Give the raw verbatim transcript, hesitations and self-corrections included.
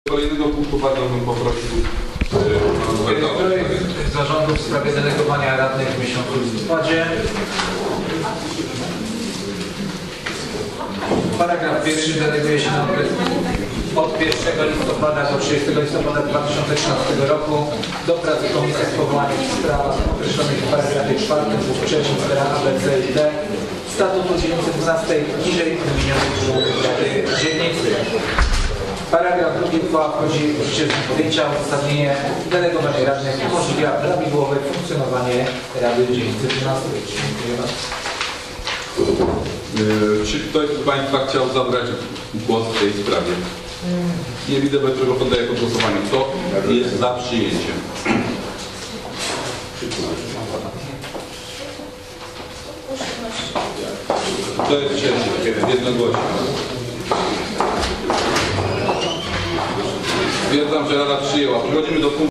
Kolejnego punktu bardzo bym poprosił yy, projekt zarządu w sprawie delegowania radnych w miesiącu listopadzie. Paragraf pierwszy deleguje się na okres od pierwszego listopada do trzydziestego listopada dwa tysiące trzynastego roku do pracy komisji w powołanych sprawach określonych w paragrafie czwartym lub trzecim A, B, C i D statutu dzielnicy dwunastej niżej wymienionej Rady Dzielnicy. Paragraf drugi uchwała wchodzi w życie z dniem podjęcia. Uzasadnienie delegowania radnych umożliwia prawidłowe funkcjonowanie Rady Dzielnicy dwunastej. Dziękuję bardzo. Czy ktoś z Państwa chciał zabrać głos w tej sprawie? Nie widzę, bez czego poddaję pod głosowanie. Kto jest za przyjęciem? Kto jest przeciw? Jednogłośnie. Stwierdzam, że Rada przyjęła. Przechodzimy do punktu.